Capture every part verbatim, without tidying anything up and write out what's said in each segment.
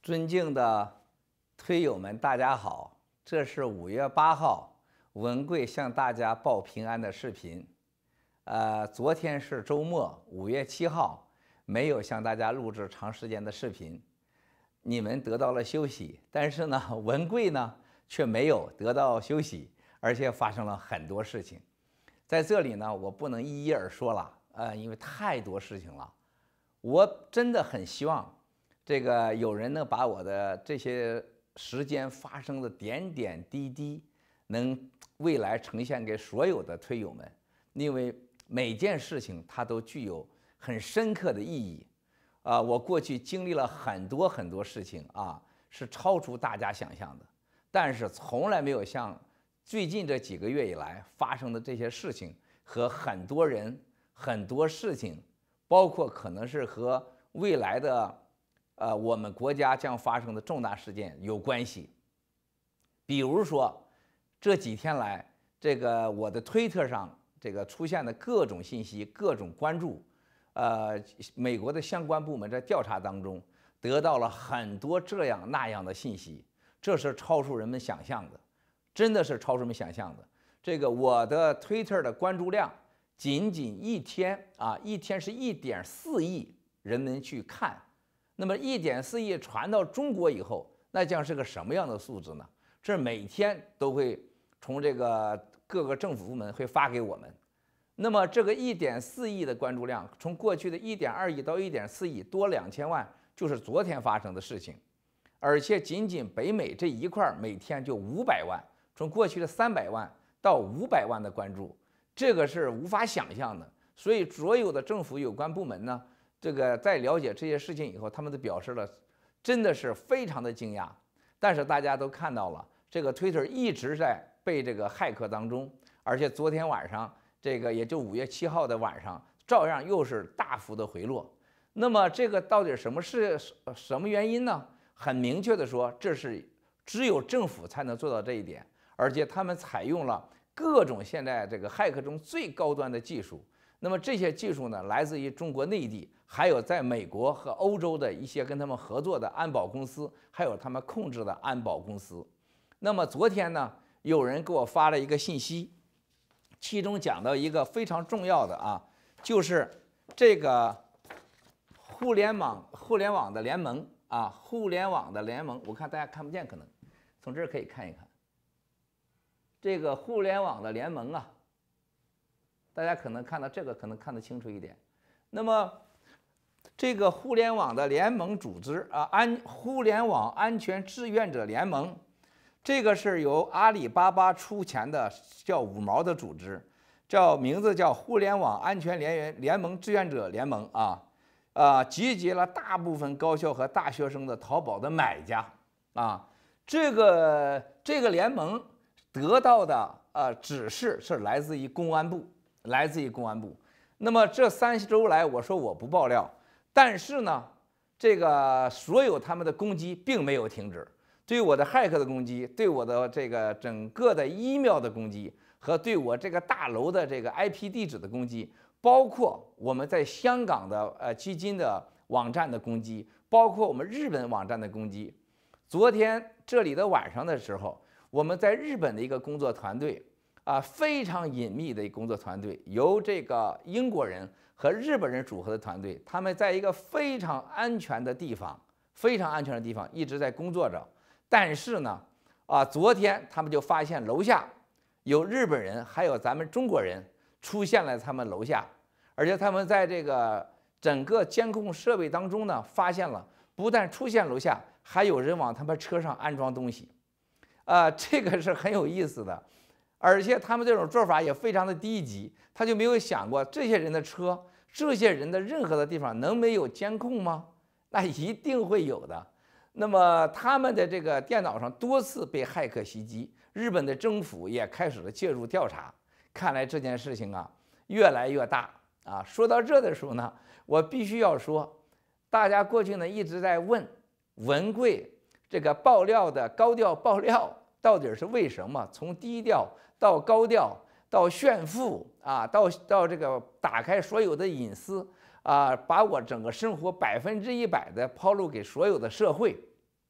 尊敬的推友们，大家好！这是五月八号文贵向大家报平安的视频。呃，昨天是周末，五月七号没有向大家录制长时间的视频，你们得到了休息，但是呢，文贵呢却没有得到休息，而且发生了很多事情。在这里呢，我不能一一而说了，呃，因为太多事情了。我真的很希望。这个有人能把我的这些时间发生的点点滴滴，能未来呈现给所有的推友们，因为每件事情它都具有很深刻的意义。啊，我过去经历了很多很多事情啊，是超出大家想象的，但是从来没有像最近这几个月以来发生的这些事情和很多人、很多事情，包括可能是和未来的。呃，我们国家将发生的重大事件有关系。比如说，这几天来，这个我的推特上这个出现的各种信息、各种关注，呃，美国的相关部门在调查当中得到了很多这样那样的信息，这是超出人们想象的，真的是超出人们想象的。这个我的推特的关注量，仅仅一天啊，一天是一点四亿人们去看。那么一点四亿传到中国以后，那将是个什么样的素质呢？这每天都会从这个各个政府部门会发给我们。那么这个一点四亿的关注量，从过去的一点二亿到一点四亿，多两千万，就是昨天发生的事情。而且仅仅北美这一块每天就五百万，从过去的三百万到五百万的关注，这个是无法想象的。所以所有的政府有关部门呢。这个在了解这些事情以后，他们都表示了，真的是非常的惊讶。但是大家都看到了，这个 Twitter 一直在被这个骇客当中，而且昨天晚上，这个也就五月七号的晚上，照样又是大幅的回落。那么这个到底什么是什么原因呢？很明确的说，这是只有政府才能做到这一点，而且他们采用了各种现在这个骇客中最高端的技术。那么这些技术呢，来自于中国内地，还有在美国和欧洲的一些跟他们合作的安保公司，还有他们控制的安保公司。那么昨天呢，有人给我发了一个信息，其中讲到一个非常重要的啊，就是这个互联网互联网的联盟啊，互联网的联盟，我看大家看不见，可能从这儿可以看一看，这个互联网的联盟啊。大家可能看到这个，可能看得清楚一点。那么，这个互联网的联盟组织啊，安互联网安全志愿者联盟，这个是由阿里巴巴出钱的，叫五毛的组织，叫名字叫互联网安全联联盟志愿者联盟啊，啊，集结了大部分高校和大学生的淘宝的买家啊，这个这个联盟得到的呃指示是来自于公安部。来自于公安部，那么这三周来，我说我不爆料，但是呢，这个所有他们的攻击并没有停止，对我的骇客的攻击，对我的这个整个的 email 的攻击，和对我这个大楼的这个 I P 地址的攻击，包括我们在香港的呃基金的网站的攻击，包括我们日本网站的攻击。昨天这里的晚上的时候，我们在日本的一个工作团队。啊，非常隐秘的一个工作团队，由这个英国人和日本人组合的团队，他们在一个非常安全的地方，非常安全的地方一直在工作着。但是呢，啊，昨天他们就发现楼下有日本人，还有咱们中国人出现了他们楼下，而且他们在这个整个监控设备当中呢，发现了不但出现楼下，还有人往他们车上安装东西，啊，这个是很有意思的。而且他们这种做法也非常的低级，他就没有想过这些人的车、这些人的任何的地方能没有监控吗？那一定会有的。那么他们的这个电脑上多次被骇客袭击，日本的政府也开始了介入调查。看来这件事情啊越来越大啊。说到这的时候呢，我必须要说，大家过去呢一直在问文贵这个爆料的高调爆料到底是为什么，从低调到高调，到炫富啊，到到这个打开所有的隐私啊，把我整个生活百分之一百的抛露给所有的社会。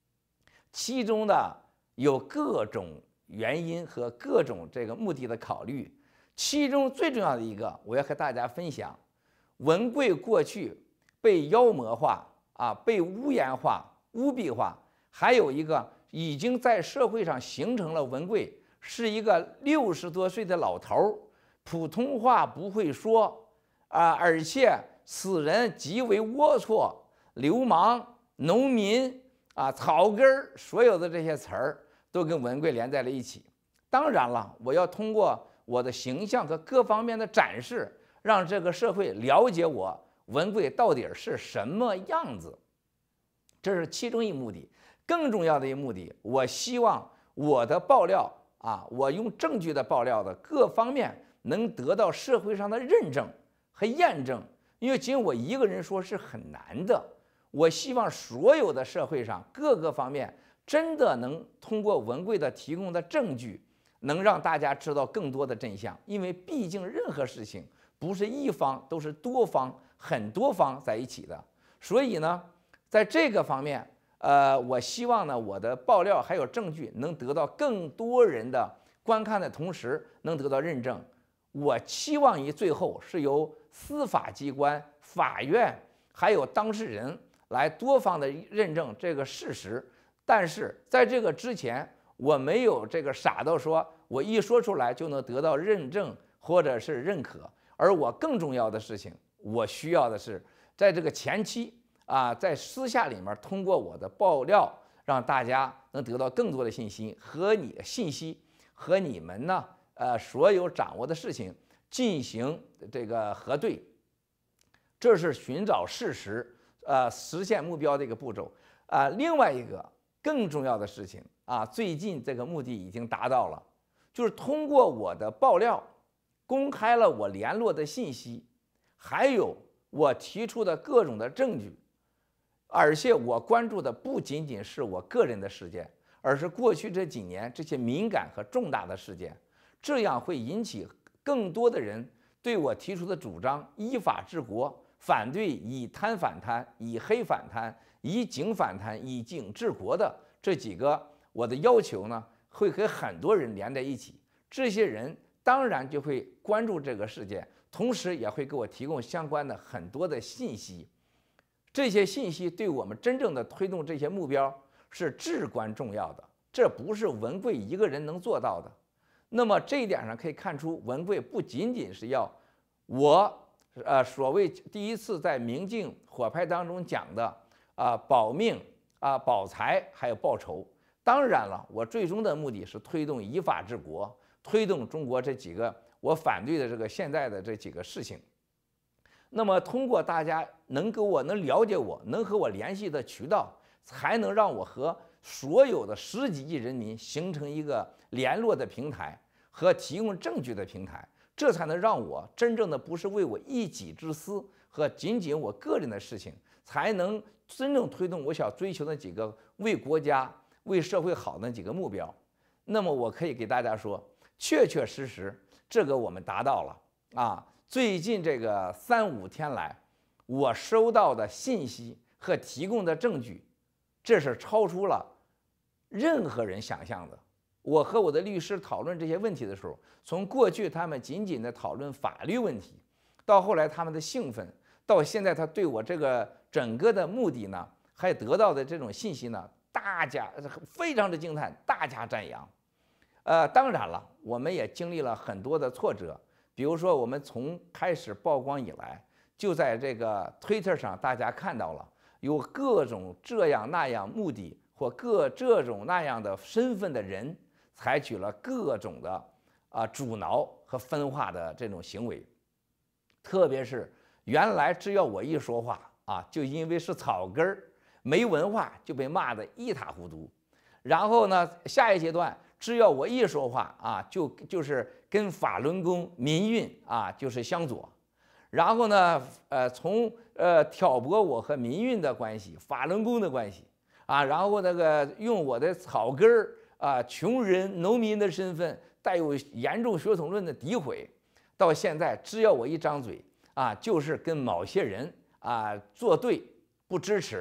其中呢有各种原因和各种这个目的的考虑。其中最重要的一个，我要和大家分享，文贵过去被妖魔化啊，被污言化、污弊化，还有一个已经在社会上形成了文贵是一个六十多岁的老头儿，普通话不会说啊，而且此人极为龌龊、流氓、农民啊、草根儿，所有的这些词儿都跟文贵连在了一起。当然了，我要通过我的形象和各方面的展示，让这个社会了解我文贵到底是什么样子，这是其中一目的。更重要的一目的，我希望我的爆料啊，我用证据的爆料的各方面能得到社会上的认证和验证，因为仅我一个人说是很难的。我希望所有的社会上各个方面真的能通过文贵的提供的证据，能让大家知道更多的真相。因为毕竟任何事情不是一方，都是多方、很多方在一起的。所以呢，在这个方面，呃，我希望呢，我的爆料还有证据能得到更多人的观看的同时，能得到认证。我期望于最后是由司法机关、法院还有当事人来多方的认证这个事实。但是在这个之前，我没有这个傻到说我一说出来就能得到认证或者是认可。而我更重要的事情，我需要的是在这个前期啊，在私下里面通过我的爆料，让大家能得到更多的信息和你信息和你们呢，呃，所有掌握的事情进行这个核对。这是寻找事实，呃，实现目标的一个步骤啊、呃。另外一个更重要的事情啊，最近这个目的已经达到了，就是通过我的爆料，公开了我联络的信息，还有我提出的各种的证据。而且我关注的不仅仅是我个人的事件，而是过去这几年这些敏感和重大的事件，这样会引起更多的人对我提出的主张依法治国，反对以贪反贪、以黑反贪、以警反贪、以警治国的这几个我的要求呢，会和很多人连在一起。这些人当然就会关注这个事件，同时也会给我提供相关的很多的信息。这些信息对我们真正的推动这些目标是至关重要的，这不是文贵一个人能做到的。那么这一点上可以看出，文贵不仅仅是要我呃所谓第一次在明镜火拍当中讲的啊、呃、保命啊、呃、保财还有报仇。当然了，我最终的目的是推动依法治国，推动中国这几个我反对的这个现在的这几个事情。那么通过大家能给我能了解我能和我联系的渠道，才能让我和所有的十几亿人民形成一个联络的平台和提供证据的平台，这才能让我真正的不是为我一己之私和仅仅我个人的事情，才能真正推动我想追求的几个为国家为社会好的几个目标。那么我可以给大家说，确确实实这个我们达到了啊。最近这个三五天来，我收到的信息和提供的证据，这是超出了任何人想象的。我和我的律师讨论这些问题的时候，从过去他们仅仅的讨论法律问题，到后来他们的兴奋，到现在他对我这个整个的目的呢，还得到的这种信息呢，大家非常的惊叹，大加赞扬。呃，当然了，我们也经历了很多的挫折。比如说，我们从开始曝光以来，就在这个推特上，大家看到了有各种这样那样目的或各这种那样的身份的人，采取了各种的啊阻挠和分化的这种行为。特别是原来只要我一说话啊，就因为是草根儿没文化，就被骂得一塌糊涂。然后呢，下一阶段，只要我一说话啊，就就是跟法轮功、民运啊就是相左。然后呢，呃，从呃挑拨我和民运的关系、法轮功的关系啊，然后那个用我的草根儿啊、穷人、农民的身份，带有严重血统论的诋毁，到现在只要我一张嘴啊，就是跟某些人啊作对、不支持，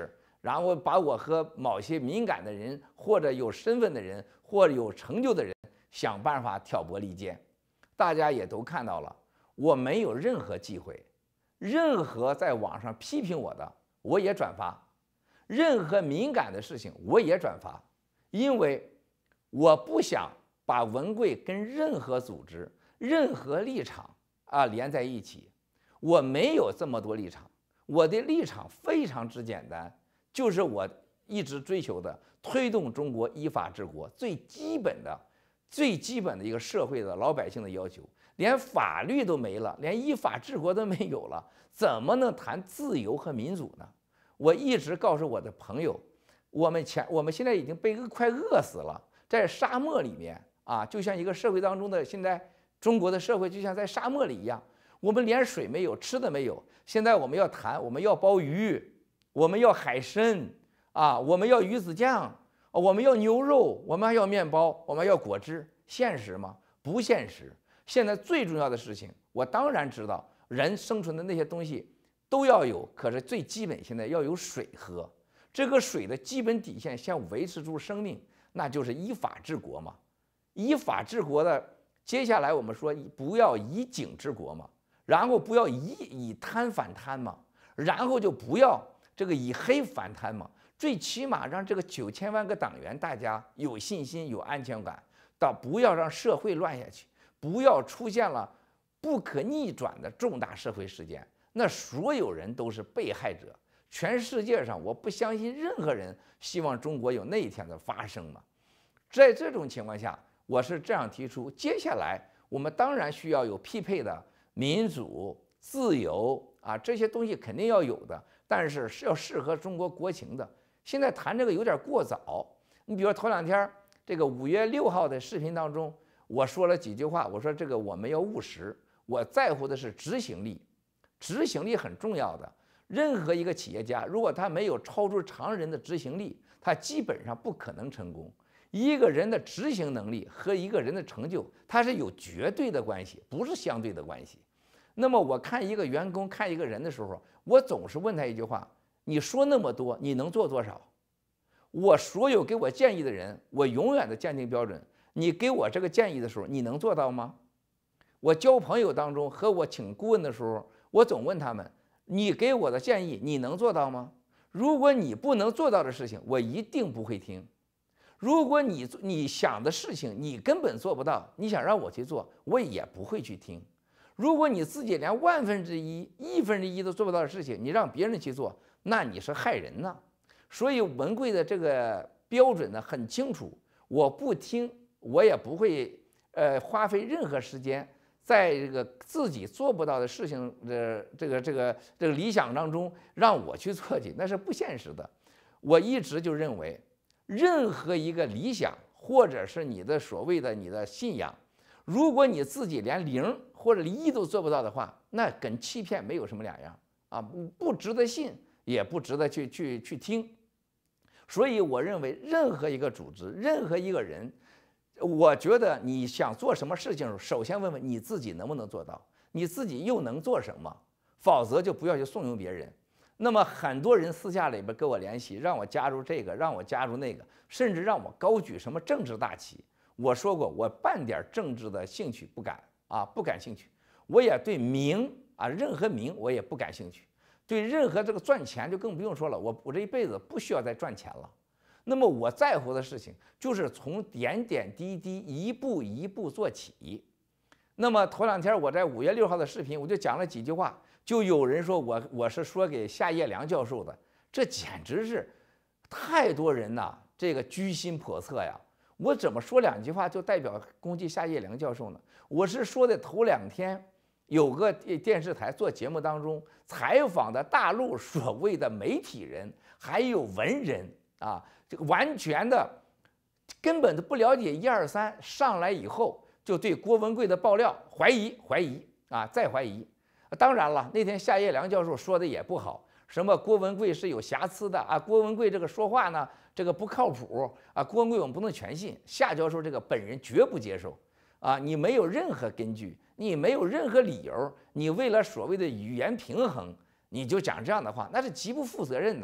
然后把我和某些敏感的人，或者有身份的人，或者有成就的人，想办法挑拨离间。大家也都看到了，我没有任何忌讳，任何在网上批评我的，我也转发；任何敏感的事情，我也转发，因为我不想把文贵跟任何组织、任何立场啊连在一起。我没有这么多立场，我的立场非常之简单，就是我一直追求的推动中国依法治国最基本的、最基本的一个社会的老百姓的要求。连法律都没了，连依法治国都没有了，怎么能谈自由和民主呢？我一直告诉我的朋友，我们前我们现在已经被快饿死了，在沙漠里面啊，就像一个社会当中的现在中国的社会就像在沙漠里一样，我们连水没有，吃的没有。现在我们要谈，我们要鲍鱼，我们要海参啊，我们要鱼子酱，我们要牛肉，我们还要面包，我们要果汁，现实吗？不现实。现在最重要的事情，我当然知道，人生存的那些东西都要有，可是最基本现在要有水喝。这个水的基本底线，想维持住生命，那就是依法治国嘛。依法治国的，接下来我们说不要以警治国嘛，然后不要以以贪反贪嘛，然后就不要这个以黑反贪嘛。最起码让这个九千万个党员大家有信心、有安全感，到不要让社会乱下去。不要出现了不可逆转的重大社会事件，那所有人都是被害者。全世界上，我不相信任何人希望中国有那一天的发生嘛。在这种情况下，我是这样提出：接下来我们当然需要有匹配的民主、自由啊，这些东西肯定要有的，但是是要适合中国国情的。现在谈这个有点过早。你比如头两天这个五月六号的视频当中，我说了几句话，我说这个我们要务实，我在乎的是执行力，执行力很重要的。任何一个企业家，如果他没有超出常人的执行力，他基本上不可能成功。一个人的执行能力和一个人的成就，它是有绝对的关系，不是相对的关系。那么我看一个员工，看一个人的时候，我总是问他一句话：你说那么多，你能做多少？我所有给我建议的人，我永远的鉴定标准。你给我这个建议的时候，你能做到吗？我交朋友当中和我请顾问的时候，我总问他们：你给我的建议，你能做到吗？如果你不能做到的事情，我一定不会听。如果你你想的事情你根本做不到，你想让我去做，我也不会去听。如果你自己连万分之一、亿分之一都做不到的事情，你让别人去做，那你是害人呢。所以文贵的这个标准呢很清楚，我不听。我也不会，呃，花费任何时间在这个自己做不到的事情的这个这个这个理想当中让我去做去，那是不现实的。我一直就认为，任何一个理想或者是你的所谓的你的信仰，如果你自己连零或者一都做不到的话，那跟欺骗没有什么两样啊，不不值得信，也不值得去去去听。所以我认为，任何一个组织，任何一个人。我觉得你想做什么事情，首先问问你自己能不能做到，你自己又能做什么，否则就不要去怂恿别人。那么很多人私下里边跟我联系，让我加入这个，让我加入那个，甚至让我高举什么政治大旗。我说过，我半点政治的兴趣不感啊，不感兴趣。我也对名啊，任何名我也不感兴趣。对任何这个赚钱就更不用说了，我我这一辈子不需要再赚钱了。那么我在乎的事情就是从点点滴滴、一步一步做起。那么头两天我在五月六号的视频，我就讲了几句话，就有人说我我是说给夏叶良教授的，这简直是太多人呐，这个居心叵测呀！我怎么说两句话就代表攻击夏叶良教授呢？我是说的头两天有个电视台做节目当中采访的大陆所谓的媒体人，还有文人啊。这个完全的，根本都不了解一二三，上来以后就对郭文贵的爆料怀疑怀疑啊，再怀疑。当然了，那天夏叶良教授说的也不好，什么郭文贵是有瑕疵的啊，郭文贵这个说话呢，这个不靠谱啊，郭文贵我们不能全信。夏教授这个本人绝不接受啊，你没有任何根据，你没有任何理由，你为了所谓的语言平衡，你就讲这样的话，那是极不负责任的。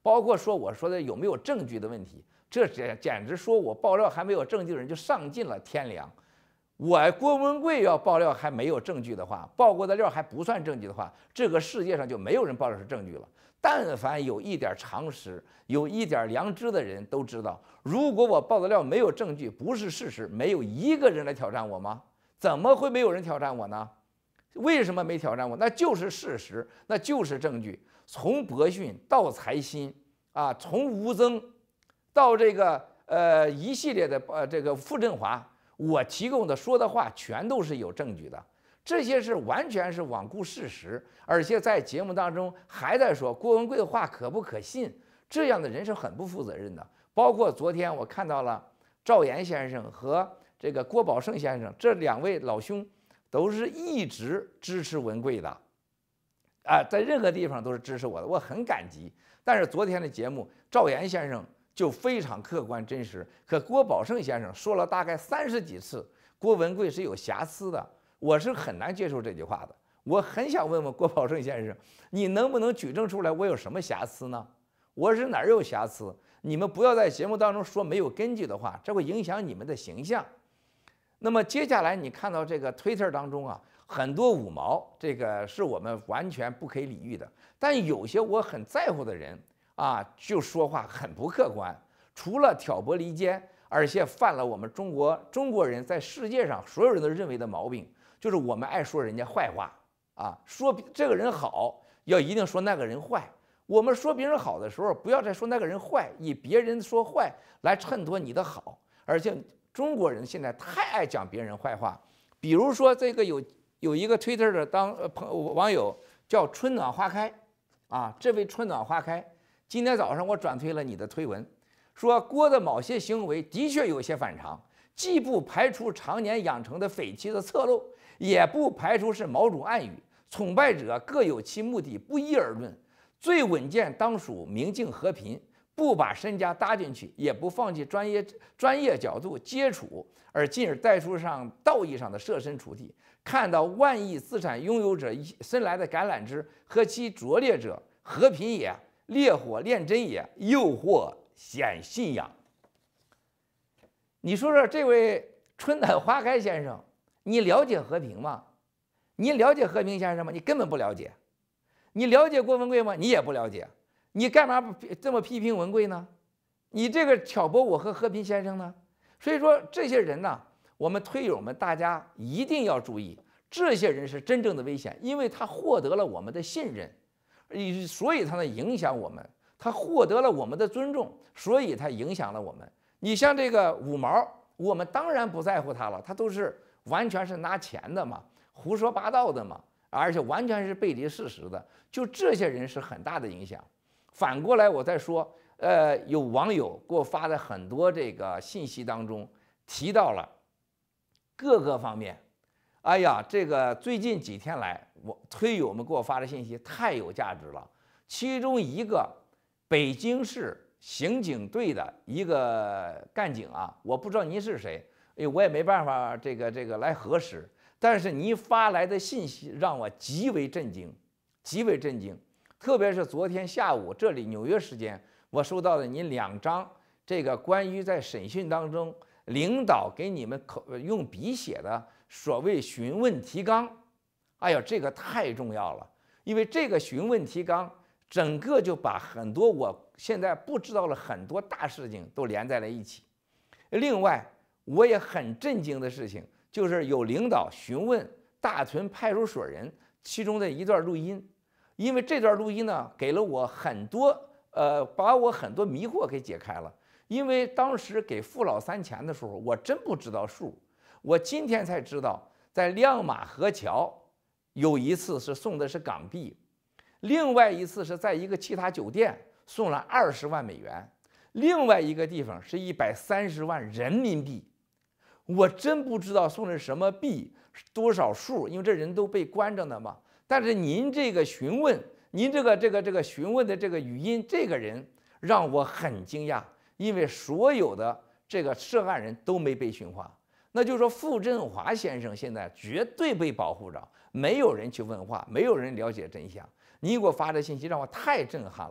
包括说我说的有没有证据的问题，这简简直说我爆料还没有证据的人就丧尽了天良。我郭文贵要爆料还没有证据的话，爆过的料还不算证据的话，这个世界上就没有人爆料是证据了。但凡有一点常识、有一点良知的人都知道，如果我爆的料没有证据，不是事实，没有一个人来挑战我吗？怎么会没有人挑战我呢？为什么没挑战我？那就是事实，那就是证据。从伯逊到财新啊，从吴增到这个呃一系列的呃这个傅振华，我提供的说的话全都是有证据的。这些是完全是罔顾事实，而且在节目当中还在说郭文贵的话可不可信，这样的人是很不负责任的。包括昨天我看到了赵岩先生和这个郭宝胜先生这两位老兄，都是一直支持文贵的，啊，在任何地方都是支持我的，我很感激。但是昨天的节目，赵岩先生就非常客观真实，可郭宝胜先生说了大概三十几次郭文贵是有瑕疵的。我是很难接受这句话的，我很想问问郭宝胜先生，你能不能举证出来我有什么瑕疵呢？我是哪儿有瑕疵？你们不要在节目当中说没有根据的话，这会影响你们的形象。那么接下来你看到这个 Twitter 当中啊，很多五毛，这个是我们完全不可以理喻的。但有些我很在乎的人啊，就说话很不客观，除了挑拨离间，而且犯了我们中国中国人在世界上所有人都认为的毛病。就是我们爱说人家坏话啊，说这个人好，要一定说那个人坏。我们说别人好的时候，不要再说那个人坏，以别人说坏来衬托你的好。而且中国人现在太爱讲别人坏话，比如说这个有有一个 Twitter 的当呃朋网友叫春暖花开啊，这位春暖花开，今天早上我转推了你的推文，说郭的某些行为的确有些反常，既不排除常年养成的匪气的侧漏。也不排除是毛主暗语，崇拜者各有其目的，不一而论。最稳健当属明镜和平，不把身家搭进去，也不放弃专业专业角度接触，而进而带出上道义上的设身处地，看到万亿资产拥有者伸来的橄榄枝和其拙劣者，和平也，烈火炼真也，诱惑显信仰。你说说这位春暖花开先生，你了解和平吗？你了解和平先生吗？你根本不了解。你了解郭文贵吗？你也不了解。你干嘛这么批评文贵呢？你这个挑拨我和和平先生呢？所以说这些人呢，我们推友们大家一定要注意，这些人是真正的危险，因为他获得了我们的信任，所以他能影响我们。他获得了我们的尊重，所以他影响了我们。你像这个五毛，我们当然不在乎他了，他都是。完全是拿钱的嘛，胡说八道的嘛，而且完全是背离事实的，就这些人是很大的影响。反过来我再说，呃，有网友给我发的很多这个信息当中提到了各个方面，哎呀，这个最近几天来，我推友们给我发的信息太有价值了。其中一个北京市刑警队的一个干警啊，我不知道您是谁。哎，我也没办法这个这个来核实，但是你发来的信息让我极为震惊，极为震惊。特别是昨天下午这里纽约时间，我收到了您两张这个关于在审讯当中领导给你们口用笔写的所谓询问提纲。哎呀，这个太重要了，因为这个询问提纲整个就把很多我现在不知道了很多大事情都连在了一起。另外。我也很震惊的事情，就是有领导询问大屯派出所人其中的一段录音，因为这段录音呢，给了我很多呃，把我很多迷惑给解开了。因为当时给父老三钱的时候，我真不知道数，我今天才知道，在亮马河桥有一次是送的是港币，另外一次是在一个其他酒店送了二十万美元，另外一个地方是一百三十万人民币。我真不知道送的是什么币，多少数，因为这人都被关着呢嘛。但是您这个询问，您这个这个这个询问的这个语音，这个人让我很惊讶，因为所有的这个涉案人都没被训话。那就是说，傅振华先生现在绝对被保护着，没有人去问话，没有人了解真相。你给我发的信息让我太震撼了。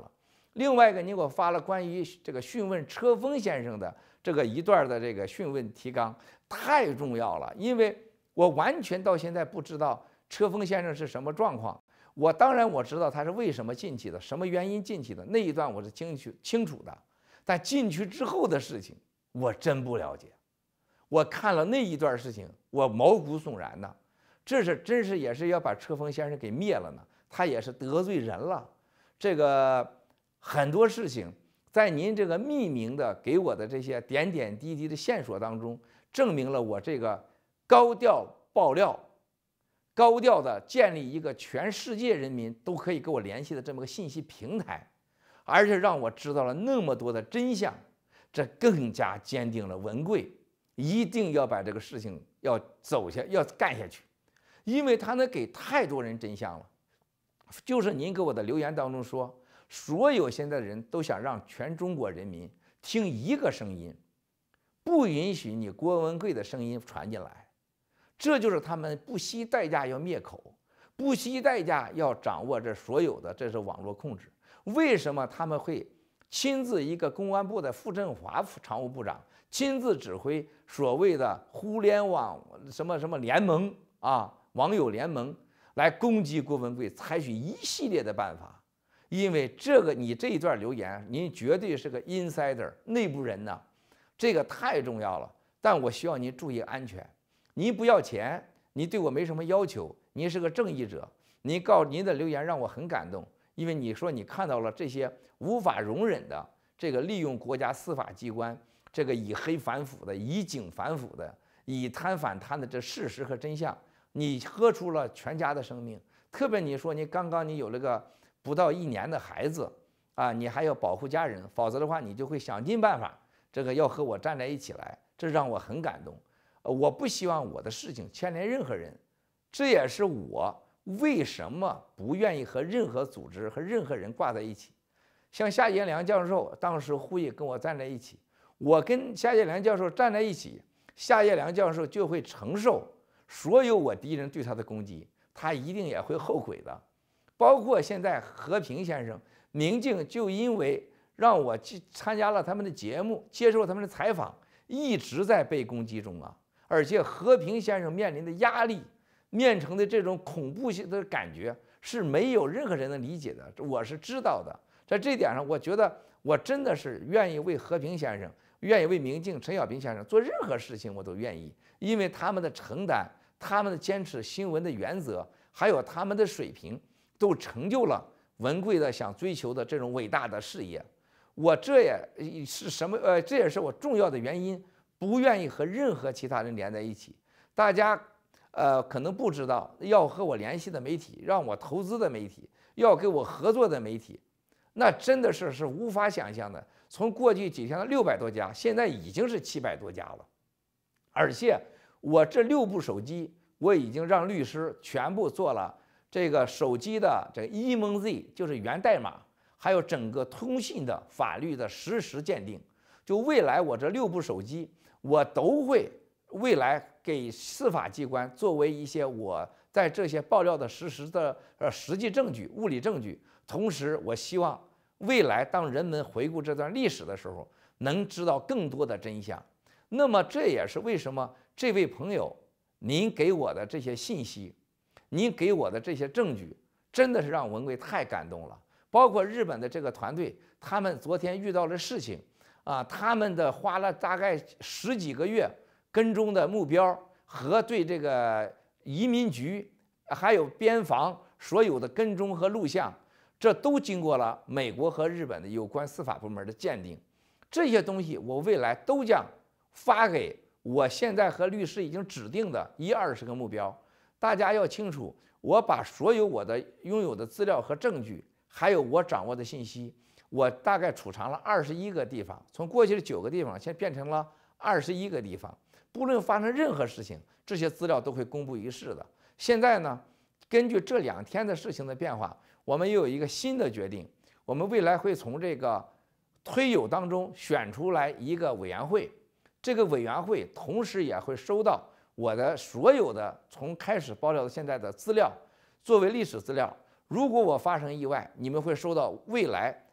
另外一个，你给我发了关于这个讯问车峰先生的这个一段的这个讯问提纲，太重要了，因为我完全到现在不知道车峰先生是什么状况。我当然我知道他是为什么进去的，什么原因进去的，那一段我是清楚清楚的，但进去之后的事情我真不了解。我看了那一段事情，我毛骨悚然呐，这是真是也是要把车峰先生给灭了呢，他也是得罪人了。这个很多事情在您这个匿名的给我的这些点点滴滴的线索当中，证明了我这个高调爆料。高调的建立一个全世界人民都可以跟我联系的这么个信息平台，而且让我知道了那么多的真相，这更加坚定了文贵一定要把这个事情要走下要干下去，因为他能给太多人真相了。就是您给我的留言当中说，所有现在的人都想让全中国人民听一个声音，不允许你郭文贵的声音传进来。这就是他们不惜代价要灭口，不惜代价要掌握这所有的，这是网络控制。为什么他们会亲自一个公安部的傅政华常务部长亲自指挥所谓的互联网什么什么联盟啊，网友联盟来攻击郭文贵，采取一系列的办法？因为这个你这一段留言，您绝对是个 insider 内部人呢，这个太重要了。但我希望您注意安全。您不要钱，你对我没什么要求，您是个正义者。您告您的留言让我很感动，因为你说你看到了这些无法容忍的这个利用国家司法机关这个以黑反腐的、以警反腐的、以贪反贪的这事实和真相，你喝出了全家的生命。特别你说你刚刚你有了个不到一年的孩子啊，你还要保护家人，否则的话你就会想尽办法这个要和我站在一起来，这让我很感动。我不希望我的事情牵连任何人，这也是我为什么不愿意和任何组织和任何人挂在一起。像夏业良教授当时呼吁跟我站在一起，我跟夏业良教授站在一起，夏业良教授就会承受所有我敌人对他的攻击，他一定也会后悔的。包括现在和平先生、明镜就因为让我去参加了他们的节目，接受他们的采访，一直在被攻击中啊。而且和平先生面临的压力，面成的这种恐怖性的感觉是没有任何人能理解的，我是知道的。在这点上，我觉得我真的是愿意为和平先生，愿意为明镜陈小平先生做任何事情，我都愿意，因为他们的承担，他们的坚持新闻的原则，还有他们的水平，都成就了文贵的想追求的这种伟大的事业。我这也是什么？呃，这也是我重要的原因。不愿意和任何其他人连在一起。大家，呃，可能不知道，要和我联系的媒体，让我投资的媒体，要跟我合作的媒体，那真的是是无法想象的。从过去几天的六百多家，现在已经是七百多家了。而且我这六部手机，我已经让律师全部做了这个手机的这个 E M Z， 就是源代码，还有整个通信的法律的实时鉴定。就未来我这六部手机。我都会未来给司法机关作为一些我在这些爆料的实时的呃实际证据、物理证据。同时，我希望未来当人们回顾这段历史的时候，能知道更多的真相。那么，这也是为什么这位朋友您给我的这些信息，您给我的这些证据，真的是让文贵太感动了。包括日本的这个团队，他们昨天遇到了事情。啊，他们的花了大概十几个月跟踪的目标和对这个移民局还有边防所有的跟踪和录像，这都经过了美国和日本的有关司法部门的鉴定。这些东西我未来都将发给我现在和律师已经指定的一二十个目标。大家要清楚，我把所有我的拥有的资料和证据，还有我掌握的信息。我大概储藏了二十一个地方，从过去的九个地方，现在变成了二十一个地方。不论发生任何事情，这些资料都会公布于世的。现在呢，根据这两天的事情的变化，我们又有一个新的决定，我们未来会从这个推友当中选出来一个委员会，这个委员会同时也会收到我的所有的从开始爆料到现在的资料，作为历史资料。如果我发生意外，你们会收到未来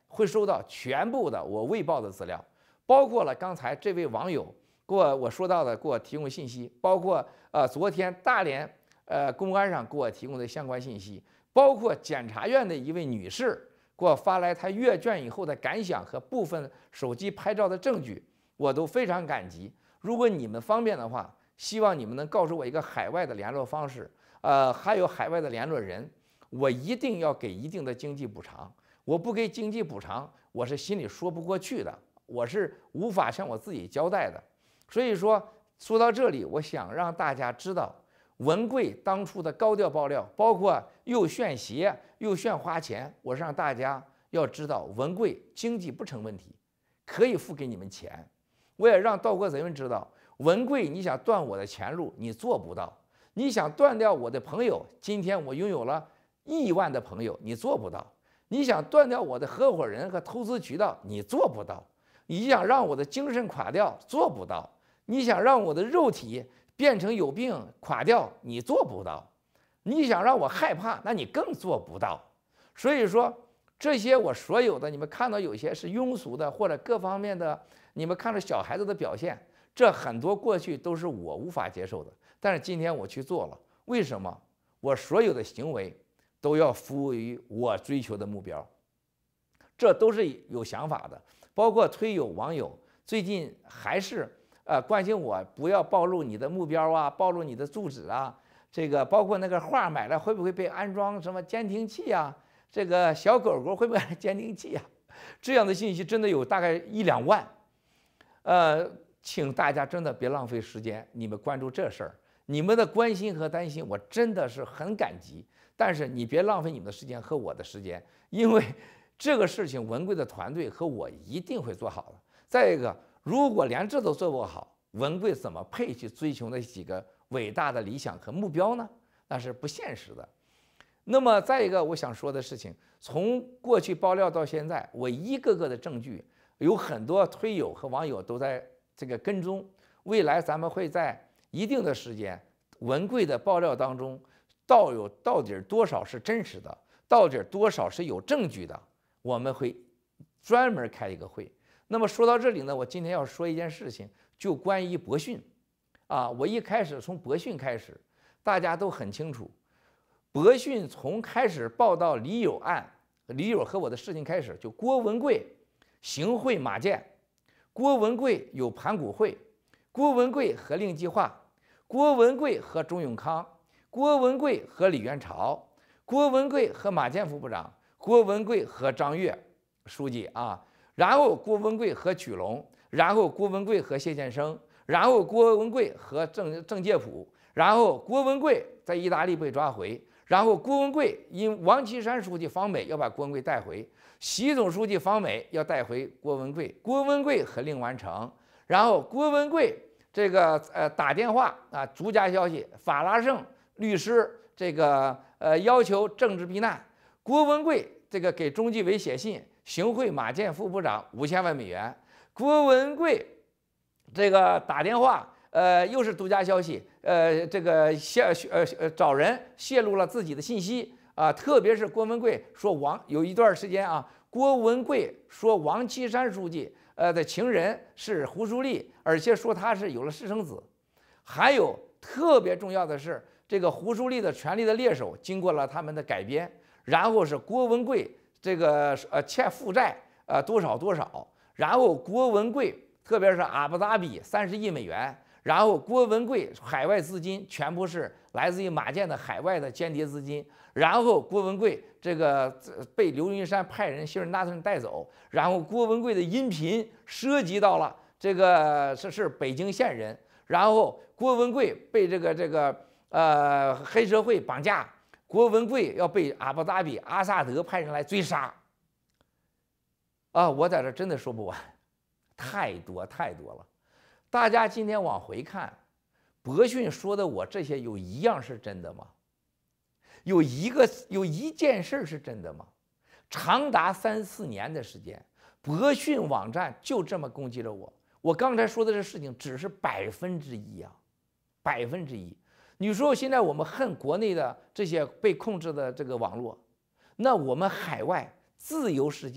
会收到全部的我未报的资料，包括了刚才这位网友给我我说到的给我提供信息，包括呃昨天大连呃公安上给我提供的相关信息，包括检察院的一位女士给我发来她阅卷以后的感想和部分手机拍照的证据，我都非常感激。如果你们方便的话，希望你们能告诉我一个海外的联络方式，呃，还有海外的联络人，我一定要给一定的经济补偿。我不给经济补偿，我是心里说不过去的，我是无法向我自己交代的。所以说，说到这里，我想让大家知道，文贵当初的高调爆料，包括又炫鞋又炫花钱，我是让大家要知道，文贵经济不成问题，可以付给你们钱。我也让道国贼们知道，文贵你想断我的前路，你做不到；你想断掉我的朋友，今天我拥有了亿万的朋友，你做不到；你想断掉我的合伙人和投资渠道，你做不到；你想让我的精神垮掉，做不到。你想让我的肉体变成有病垮掉，你做不到；你想让我害怕，那你更做不到。所以说，这些我所有的，你们看到有些是庸俗的，或者各方面的，你们看着小孩子的表现，这很多过去都是我无法接受的。但是今天我去做了，为什么？我所有的行为都要服务于我追求的目标，这都是有想法的。包括推友网友最近还是。呃，关心我不要暴露你的目标啊，暴露你的住址啊，这个包括那个画买了会不会被安装什么监听器啊？这个小狗狗会不会安监听器啊？这样的信息真的有大概一两万。呃，请大家真的别浪费时间，你们关注这事儿，你们的关心和担心我真的是很感激。但是你别浪费你们的时间和我的时间，因为这个事情文贵的团队和我一定会做好的。再一个。如果连这都做不好，文贵怎么配去追求那几个伟大的理想和目标呢？那是不现实的。那么再一个，我想说的事情，从过去爆料到现在，我一个个的证据，有很多推友和网友都在这个跟踪。未来咱们会在一定的时间，文贵的爆料当中，到有到底多少是真实的，到底多少是有证据的，我们会专门开一个会。那么说到这里呢，我今天要说一件事情，就关于博讯，啊，我一开始从博讯开始，大家都很清楚，博讯从开始报道李友案、李友和我的事情开始，就郭文贵行贿马建，郭文贵有盘古会，郭文贵和令计划，郭文贵和钟永康，郭文贵和李元朝，郭文贵和马建副部长，郭文贵和张越书记啊。然后郭文贵和曲龙，然后郭文贵和谢建生，然后郭文贵和郑郑介甫，然后郭文贵在意大利被抓回，然后郭文贵因王岐山书记访美要把郭文贵带回，习总书记访美要带回郭文贵，郭文贵和令完成，然后郭文贵这个呃打电话啊，独家消息，法拉盛律师这个呃要求政治避难，郭文贵这个给中纪委写信。行贿马建副部长五千万美元，郭文贵这个打电话，呃，又是独家消息，呃，这个泄呃呃找人泄露了自己的信息啊，特别是郭文贵说王有一段时间啊，郭文贵说王岐山书记呃的情人是胡舒立，而且说他是有了私生子，还有特别重要的是，这个胡舒立的权力的猎手经过了他们的改编，然后是郭文贵。这个呃欠负债呃多少多少，然后郭文贵特别是阿布达比三十亿美元，然后郭文贵海外资金全部是来自于马建的海外的间谍资金，然后郭文贵这个被刘云山派人希尔纳顿带走，然后郭文贵的音频涉及到了这个是是北京县人，然后郭文贵被这个这个呃黑社会绑架。郭文贵要被阿布达比阿萨德派人来追杀，啊，我在这真的说不完，太多太多了。大家今天往回看，博讯说的我这些有一样是真的吗？有一个有一件事是真的吗？长达三四年的时间，博讯网站就这么攻击了我。我刚才说的这事情只是百分之一啊，百分之一。你说现在我们恨国内的这些被控制的这个网络，那我们海外自由世界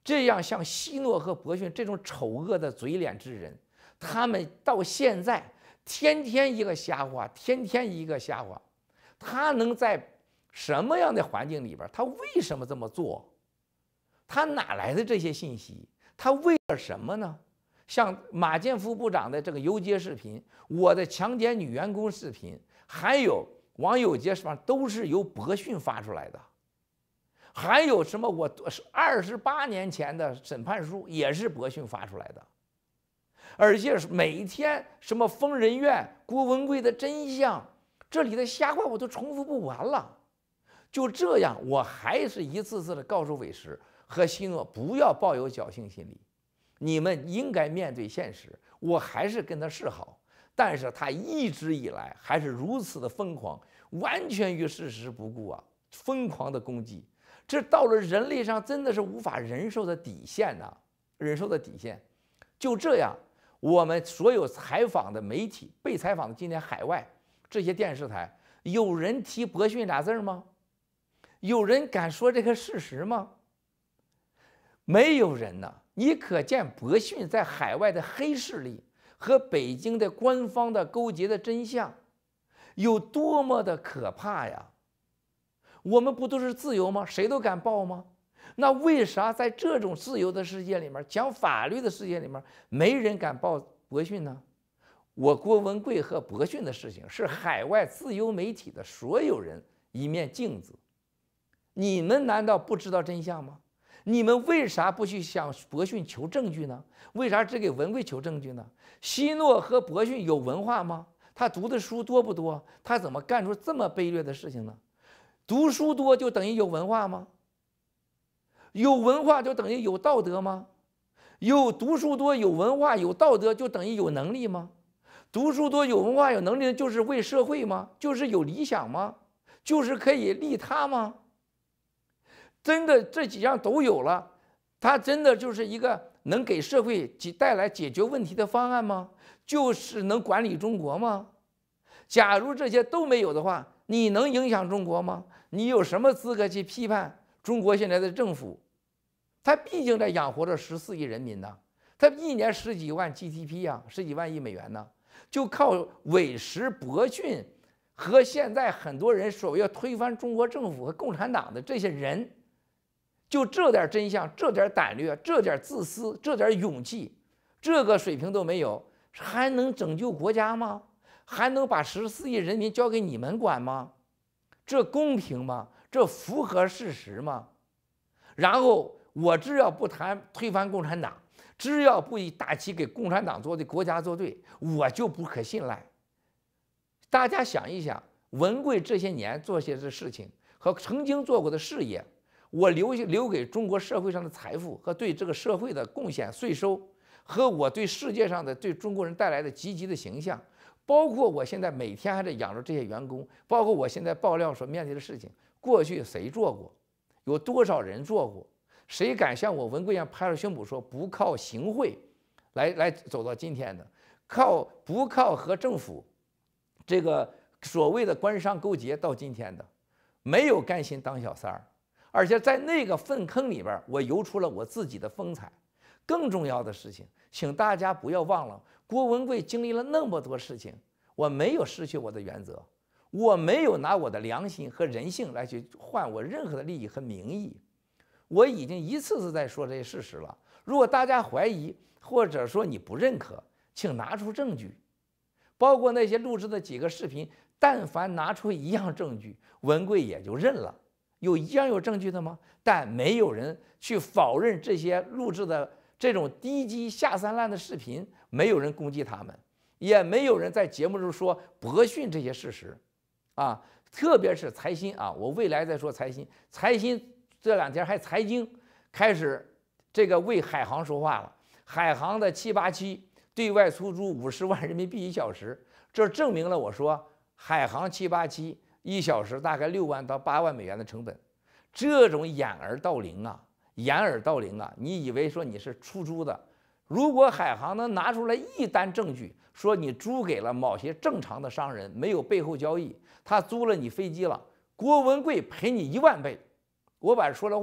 这样像希诺和伯逊这种丑恶的嘴脸之人，他们到现在天天一个瞎话，天天一个瞎话。他能在什么样的环境里边？他为什么这么做？他哪来的这些信息？他为了什么呢？像马建副部长的这个游街视频，我的强奸女员工视频，还有王友杰上都是由伯逊发出来的。还有什么？我二十八年前的审判书也是伯逊发出来的。而且每天什么疯人院、郭文贵的真相，这里的瞎话我都重复不完了。就这样，我还是一次次的告诉韦石和希诺不要抱有侥幸心理，你们应该面对现实。我还是跟他示好，但是他一直以来还是如此的疯狂，完全与事实不顾啊，疯狂的攻击，这到了人类上真的是无法忍受的底线呐、啊，忍受的底线。就这样，我们所有采访的媒体，被采访的今天海外这些电视台，有人提伯逊俩字吗？有人敢说这个事实吗？没有人呢。你可见伯逊在海外的黑势力和北京的官方的勾结的真相有多么的可怕呀！我们不都是自由吗？谁都敢报吗？那为啥在这种自由的世界里面，讲法律的世界里面，没人敢报伯逊呢？我郭文贵和伯逊的事情是海外自由媒体的所有人一面镜子。你们难道不知道真相吗？你们为啥不去向伯逊求证据呢？为啥只给文贵求证据呢？希诺和伯逊有文化吗？他读的书多不多？他怎么干出这么卑劣的事情呢？读书多就等于有文化吗？有文化就等于有道德吗？有读书多、有文化、有道德就等于有能力吗？读书多、有文化、有能力就是为社会吗？就是有理想吗？就是可以利他吗？真的这几样都有了，他真的就是一个能给社会带来解决问题的方案吗？就是能管理中国吗？假如这些都没有的话，你能影响中国吗？你有什么资格去批判中国现在的政府？他毕竟在养活着十四亿人民呢，他一年十几万 G D P 啊，十几万亿美元呢，就靠韦石、伯逊和现在很多人所谓要推翻中国政府和共产党的这些人。就这点真相，这点胆略，这点自私，这点勇气，这个水平都没有，还能拯救国家吗？还能把十四亿人民交给你们管吗？这公平吗？这符合事实吗？然后我只要不谈推翻共产党，只要不以大旗给共产党做对，国家做对，我就不可信赖。大家想一想，文贵这些年做些这事情和曾经做过的事业。我留留给中国社会上的财富和对这个社会的贡献、税收，和我对世界上的对中国人带来的积极的形象，包括我现在每天还在养着这些员工，包括我现在爆料所面对的事情，过去谁做过？有多少人做过？谁敢像我文贵一样拍着胸脯说不靠行贿来来走到今天的？靠不靠和政府这个所谓的官商勾结到今天的？没有甘心当小三儿。而且在那个粪坑里边，我游出了我自己的风采。更重要的事情，请大家不要忘了，郭文贵经历了那么多事情，我没有失去我的原则，我没有拿我的良心和人性来去换我任何的利益和名义。我已经一次次在说这些事实了。如果大家怀疑，或者说你不认可，请拿出证据，包括那些录制的几个视频，但凡拿出一样证据，文贵也就认了。有一样有证据的吗？但没有人去否认这些录制的这种低级下三滥的视频，没有人攻击他们，也没有人在节目中说伯逊这些事实，啊，特别是财新啊，我未来再说财新，财新这两天还财经开始这个为海航说话了，海航的七八七对外出租五十万人民币一小时，这证明了我说海航七八七。一小时大概六万到八万美元的成本，这种掩耳盗铃啊，掩耳盗铃啊！你以为说你是出租的？如果海航能拿出来一单证据，说你租给了某些正常的商人，没有背后交易，他租了你飞机了，郭文贵赔你一万倍。我把说的话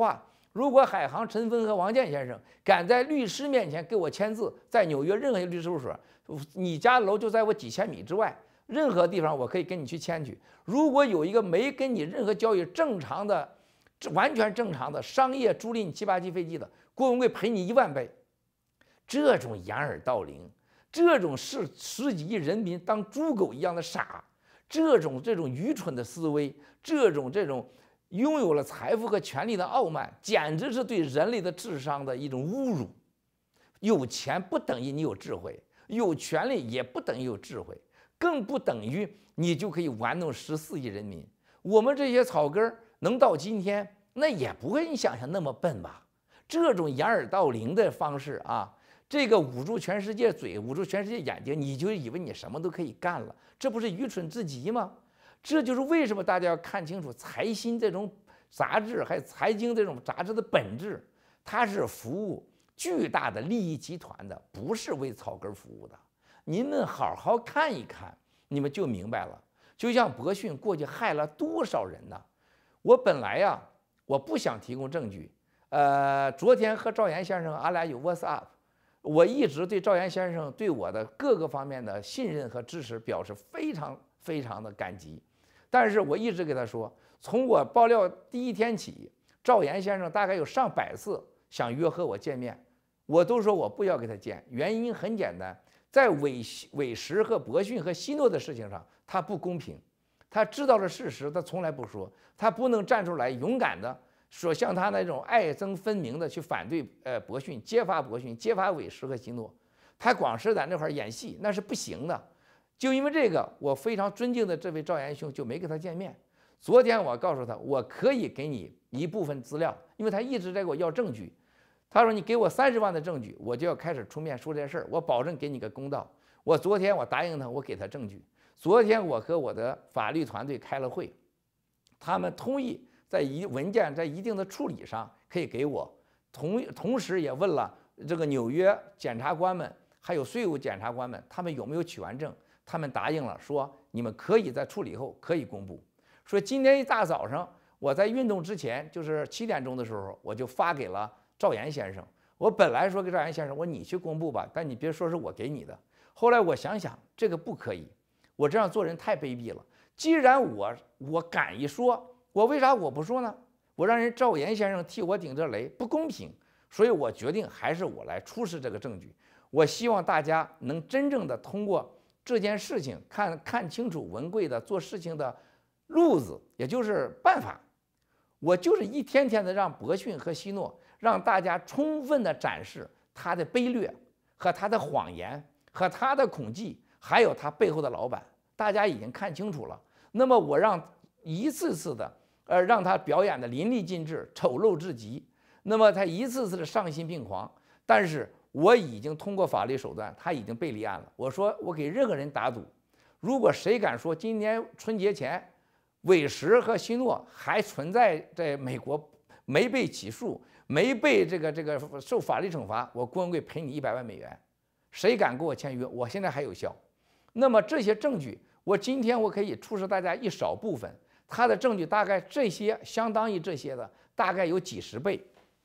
如果海航陈峰和王健先生敢在律师面前给我签字，在纽约任何一个律师事务所，你家楼就在我几千米之外，任何地方我可以跟你去签去。如果有一个没跟你任何交易、正常的、完全正常的商业租赁七八七飞机的，郭文贵赔你一万倍。这种掩耳盗铃，这种视十几亿人民当猪狗一样的傻，这种这种愚蠢的思维，这种这种拥有了财富和权力的傲慢，简直是对人类的智商的一种侮辱。有钱不等于你有智慧，有权利也不等于有智慧，更不等于你就可以玩弄十四亿人民。我们这些草根能到今天，那也不会你想象那么笨吧？这种掩耳盗铃的方式啊，这个捂住全世界嘴，捂住全世界眼睛，你就以为你什么都可以干了，这不是愚蠢至极吗？这就是为什么大家要看清楚财新这种杂志，还有财经这种杂志的本质，它是服务巨大的利益集团的，不是为草根服务的。您们好好看一看，你们就明白了。就像博讯过去害了多少人呢？我本来呀，我不想提供证据。呃，昨天和赵岩先生，俺俩有 WhatsApp， 我一直对赵岩先生对我的各个方面的信任和支持表示非常非常的感激。但是我一直给他说，从我爆料第一天起，赵岩先生大概有上百次想约和我见面，我都说我不要跟他见，原因很简单，在伟伟石和博讯和希诺的事情上，他不公平，他知道了事实，他从来不说，他不能站出来勇敢的说像他那种爱憎分明的去反对呃博讯，揭发博讯，揭发伟石和希诺，他光是在那块演戏，那是不行的。就因为这个，我非常尊敬的这位赵岩兄就没跟他见面。昨天我告诉他，我可以给你一部分资料，因为他一直在给我要证据。他说你给我三十万的证据，我就要开始出面说这事儿，我保证给你个公道。我昨天我答应他，我给他证据。昨天我和我的法律团队开了会，他们同意在一文件在一定的处理上可以给我，同同时也问了这个纽约检察官们还有税务检察官们，他们有没有取完证。他们答应了，说你们可以在处理后可以公布。说今天一大早上，我在运动之前，就是七点钟的时候，我就发给了赵岩先生。我本来说给赵岩先生，我说你去公布吧，但你别说是我给你的。后来我想想，这个不可以，我这样做人太卑鄙了。既然我我敢一说，我为啥我不说呢？我让人赵岩先生替我顶这雷，不公平。所以我决定还是我来出示这个证据。我希望大家能真正的通过这件事情看看清楚文贵的做事情的路子，也就是办法。我就是一天天的让博讯和希诺让大家充分的展示他的卑劣和他的谎言和他的恐惧，还有他背后的老板，大家已经看清楚了。那么我让一次次的呃让他表演的淋漓尽致，丑陋至极，那么他一次次的丧心病狂，但是我已经通过法律手段，他已经被立案了。我说我给任何人打赌，如果谁敢说今年春节前伟石和希诺还存在在美国没被起诉，没被这个这个受法律惩罚，我郭文贵赔你一百万美元。谁敢跟我签约，我现在还有效。那么这些证据，我今天我可以出示大家一少部分，他的证据大概这些相当于这些的大概有几十倍。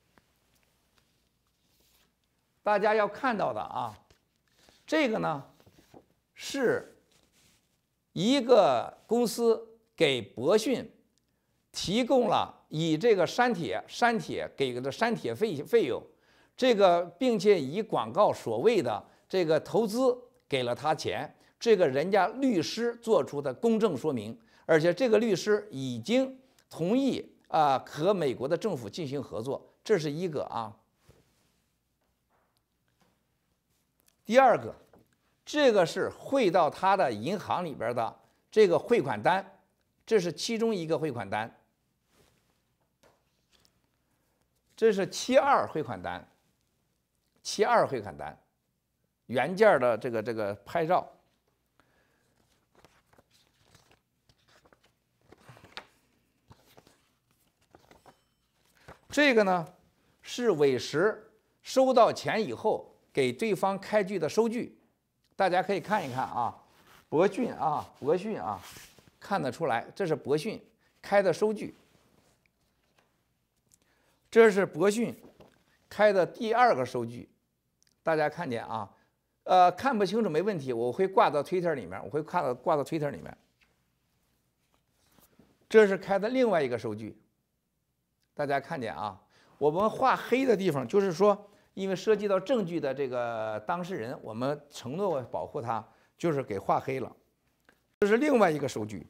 大家要看到的啊，这个呢是一个公司给博讯提供了以这个删帖删帖给的删帖费费用，这个并且以广告所谓的这个投资给了他钱，这个人家律师做出的公证说明，而且这个律师已经同意啊和美国的政府进行合作，这是一个啊。第二个，这个是汇到他的银行里边的这个汇款单，这是其中一个汇款单，这是七二汇款单，七二汇款单，原件的这个这个拍照。这个呢是伟石收到钱以后给对方开具的收据，大家可以看一看啊，博讯啊，博讯啊，看得出来，这是博讯开的收据。 这是博讯开的第二个收据，大家看见啊？呃，看不清楚没问题，我会挂到推特里面，我会挂到挂到推特里面。这是开的另外一个收据，大家看见啊？我们画黑的地方，就是说，因为涉及到证据的这个当事人，我们承诺保护他，就是给画黑了。这是另外一个收据，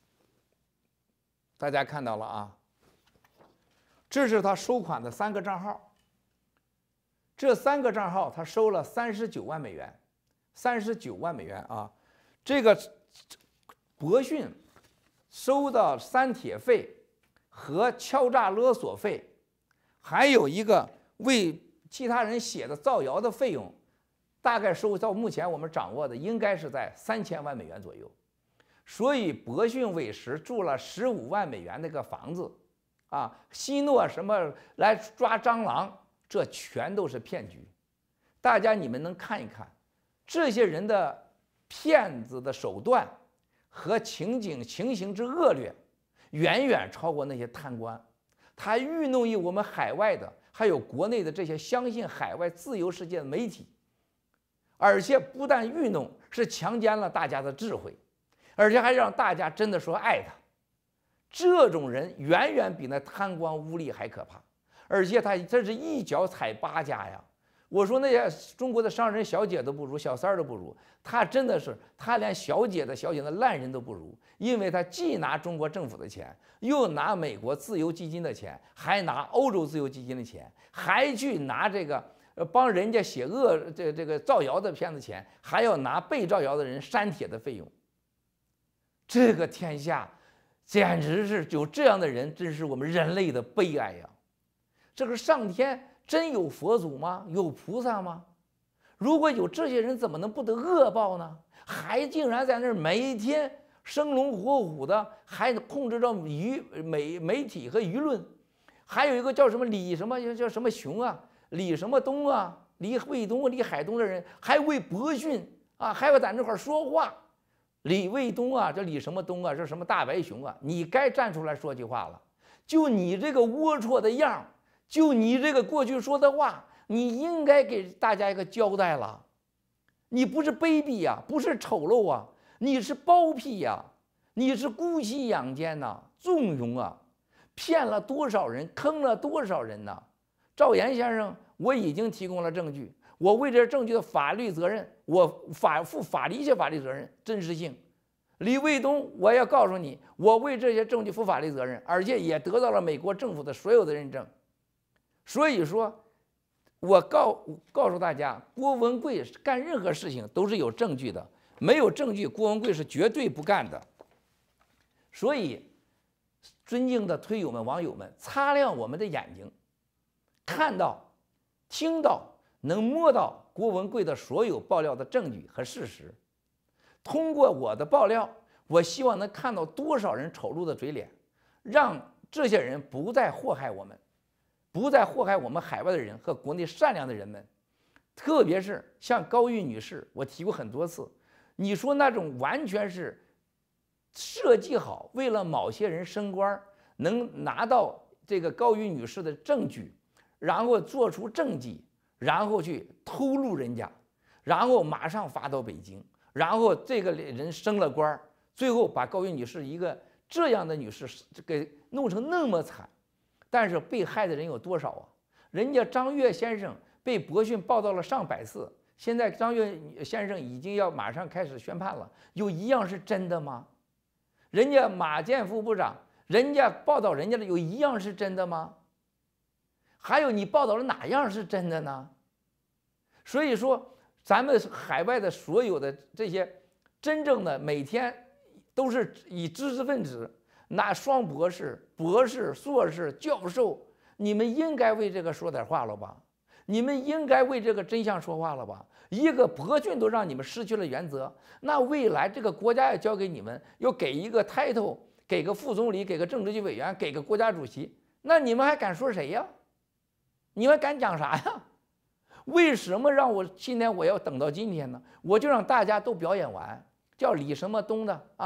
大家看到了啊？这是他收款的三个账号，这三个账号他收了三十九万美元，三十九万美元啊！这个博讯收到删帖费和敲诈勒索费，还有一个为其他人写的造谣的费用，大概收到目前我们掌握的应该是在三千万美元左右。所以博讯委实住了十五万美元那个房子，啊，希诺什么来抓蟑螂，这全都是骗局。大家你们能看一看，这些人的骗子的手段和情景情形之恶劣，远远超过那些贪官。他愚弄于我们海外的，还有国内的这些相信海外自由世界的媒体，而且不但愚弄，是强奸了大家的智慧。而且还让大家真的说爱他，这种人远远比那贪官污吏还可怕。而且他这是一脚踩八家呀！我说那些中国的商人小姐都不如，小三儿都不如，他真的是他连小姐的小姐的烂人都不如，因为他既拿中国政府的钱，又拿美国自由基金的钱，还拿欧洲自由基金的钱，还去拿这个呃帮人家写恶这这个造谣的骗子钱，还要拿被造谣的人删帖的费用。这个天下，简直是有这样的人，真是我们人类的悲哀呀！这个上天真有佛祖吗？有菩萨吗？如果有这些人，怎么能不得恶报呢？还竟然在那儿每天生龙活虎的，还控制着舆媒媒体和舆论。还有一个叫什么李什么叫什么雄啊，李什么东啊，李卫东啊，李海东的人，还为博讯啊，还要在那块儿说话。李卫东啊，这李什么东啊，这什么大白熊啊，你该站出来说句话了。就你这个龌龊的样，就你这个过去说的话，你应该给大家一个交代了。你不是卑鄙呀，不是丑陋啊，你是包庇呀，你是姑息养奸呐，纵容啊，骗了多少人，坑了多少人呐！赵岩先生，我已经提供了证据。我为这证据的法律责任，我法负法律一切法律责任真实性。李卫东，我要告诉你，我为这些证据负法律责任，而且也得到了美国政府的所有的认证。所以说，我告告诉大家，郭文贵干任何事情都是有证据的，没有证据，郭文贵是绝对不干的。所以，尊敬的推友们、网友们，擦亮我们的眼睛，看到、听到。能摸到郭文贵的所有爆料的证据和事实，通过我的爆料，我希望能看到多少人丑陋的嘴脸，让这些人不再祸害我们，不再祸害我们海外的人和国内善良的人们。特别是像高玉女士，我提过很多次，你说那种完全是设计好，为了某些人升官，能拿到这个高玉女士的证据，然后做出政绩。然后去偷录人家，然后马上发到北京，然后这个人升了官，最后把高玉女士一个这样的女士给弄成那么惨，但是被害的人有多少啊？人家张悦先生被博讯报道了上百次，现在张悦先生已经要马上开始宣判了，有一样是真的吗？人家马建副部长，人家报道人家的有一样是真的吗？还有你报道的哪样是真的呢？所以说，咱们海外的所有的这些真正的每天都是以知识分子，那双博士、博士、硕士、教授，你们应该为这个说点话了吧？你们应该为这个真相说话了吧？一个博讯都让你们失去了原则，那未来这个国家要交给你们，要给一个 title， 给个副总理，给个政治局委员，给个国家主席，那你们还敢说谁呀？你们敢讲啥呀？为什么让我今天我要等到今天呢？我就让大家都表演完，叫李什么东的啊，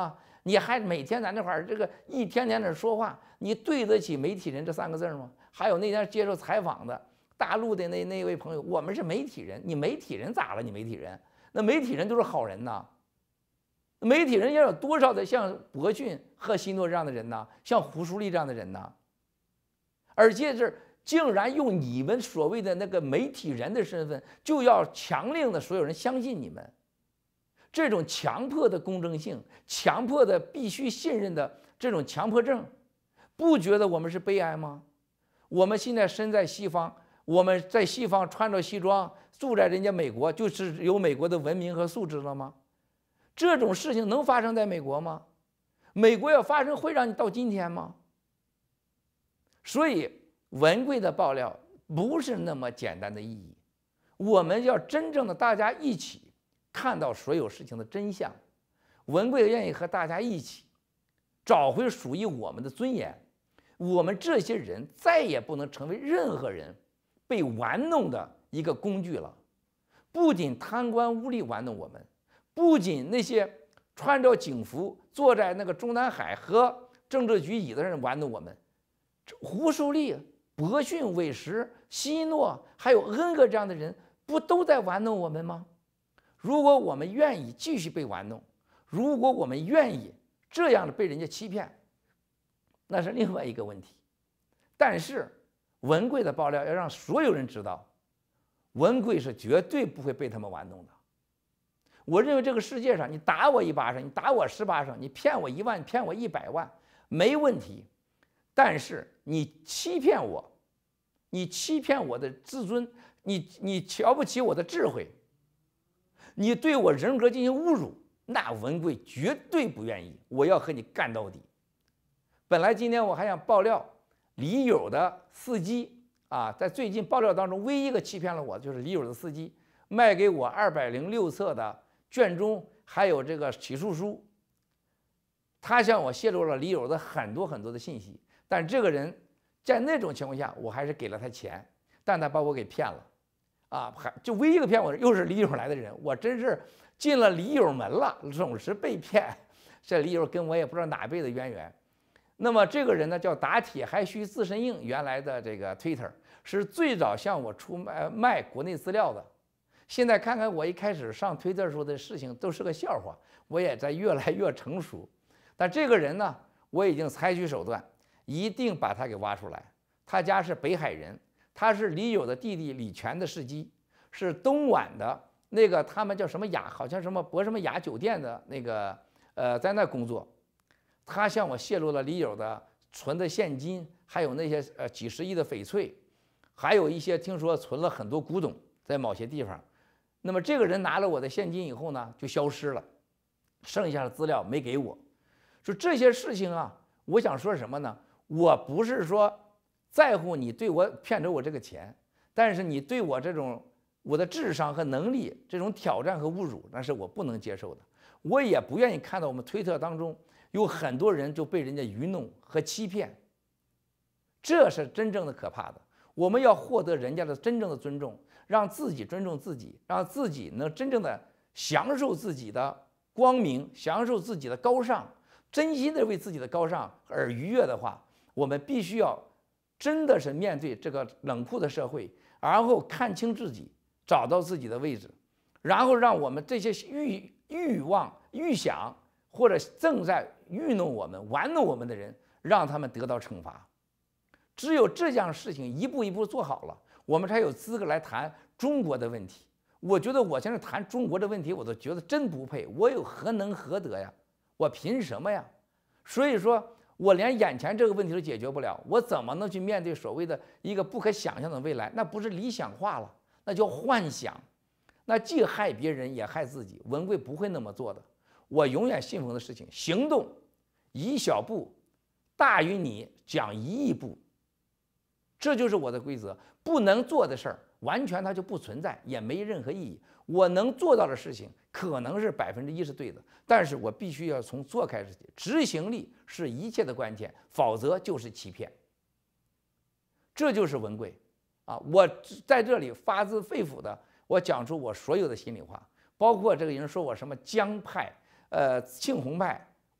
你还每天在那块儿这个一天天的说话，你对得起媒体人这三个字吗？还有那天接受采访的大陆的那那位朋友，我们是媒体人，你媒体人咋了？你媒体人，那媒体人都是好人呐。媒体人要有多少的像博逊和希诺这样的人呢？像胡舒立这样的人呢？而且是竟然用你们所谓的那个媒体人的身份，就要强令的所有人相信你们。这种强迫的公正性，强迫的必须信任的这种强迫症，不觉得我们是悲哀吗？我们现在身在西方，我们在西方穿着西装，住在人家美国，就是有美国的文明和素质了吗？这种事情能发生在美国吗？美国要发生，会让你到今天吗？所以文贵的爆料不是那么简单的意义，我们要真正的大家一起看到所有事情的真相。文贵愿意和大家一起找回属于我们的尊严，我们这些人再也不能成为任何人被玩弄的一个工具了。不仅贪官污吏玩弄我们，不仅那些穿着警服坐在那个中南海和政治局椅子上玩弄我们，胡舒立、博逊、韦石、希诺还有恩格这样的人，不都在玩弄我们吗？如果我们愿意继续被玩弄，如果我们愿意这样的被人家欺骗，那是另外一个问题。但是文贵的爆料要让所有人知道，文贵是绝对不会被他们玩弄的。我认为这个世界上，你打我一巴掌，你打我十巴掌，你骗我一万，骗我一百万，没问题。但是你欺骗我，你欺骗我的自尊，你你瞧不起我的智慧，你对我人格进行侮辱，那文贵绝对不愿意，我要和你干到底。本来今天我还想爆料李友的司机啊，在最近爆料当中，唯一一个欺骗了我就是李友的司机卖给我二百零六册的卷宗，还有这个起诉书。他向我泄露了李友的很多很多的信息，但这个人在那种情况下，我还是给了他钱，但他把我给骗了，啊，还就唯一一个骗我又是李友来的人，我真是进了李友门了，总是被骗。这李友跟我也不知道哪辈的渊源。那么这个人呢，叫打铁还需自身硬，原来的这个 Twitter 是最早向我出卖卖国内资料的。现在看看我一开始上推特说的事情都是个笑话，我也在越来越成熟。但这个人呢，我已经采取手段，一定把他给挖出来。他家是北海人，他是李友的弟弟李全的司机，是东莞的那个他们叫什么雅，好像什么博什么雅酒店的那个呃，在那工作。他向我泄露了李友的存的现金，还有那些呃几十亿的翡翠，还有一些听说存了很多古董在某些地方。那么这个人拿了我的现金以后呢，就消失了，剩下的资料没给我。说这些事情啊，我想说什么呢？我不是说在乎你对我骗走我这个钱，但是你对我这种我的智商和能力这种挑战和侮辱，那是我不能接受的。我也不愿意看到我们推特当中有很多人就被人家愚弄和欺骗，这是真正的可怕的。我们要获得人家的真正的尊重，让自己尊重自己，让自己能真正的享受自己的光明，享受自己的高尚，真心的为自己的高尚而愉悦的话，我们必须要真的是面对这个冷酷的社会，然后看清自己，找到自己的位置，然后让我们这些欲欲望、预想或者正在愚弄我们、玩弄我们的人，让他们得到惩罚。只有这样事情一步一步做好了，我们才有资格来谈中国的问题。我觉得我现在谈中国的问题，我都觉得真不配，我有何能何德呀？我凭什么呀？所以说我连眼前这个问题都解决不了，我怎么能去面对所谓的一个不可想象的未来？那不是理想化了，那叫幻想，那既害别人也害自己。文贵不会那么做的。我永远信奉的事情，行动一小步大于你讲一亿步，这就是我的规则。不能做的事儿，完全它就不存在，也没任何意义。我能做到的事情，可能是百分之一是对的，但是我必须要从做开始，执行力是一切的关键，否则就是欺骗。这就是文贵啊！我在这里发自肺腑的，我讲出我所有的心里话，包括这个人说我什么江派、呃庆红派，我